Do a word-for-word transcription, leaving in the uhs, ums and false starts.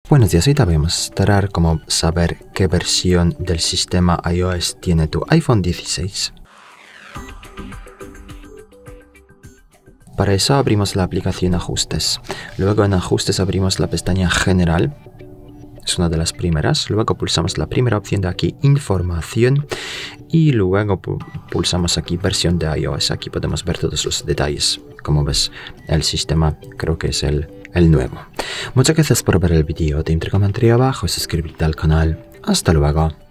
Buenos días, hoy te voy a mostrar cómo saber qué versión del sistema iOS tiene tu iPhone dieciséis. Para eso abrimos la aplicación Ajustes. Luego en Ajustes abrimos la pestaña General. Es una de las primeras. Luego pulsamos la primera opción de aquí, Información. Y luego pulsamos aquí Versión de iOS. Aquí podemos ver todos los detalles. Como ves, el sistema creo que es el, el nuevo. Muchas gracias por ver el vídeo. Te invito a comentar abajo y suscribirte al canal. Hasta luego.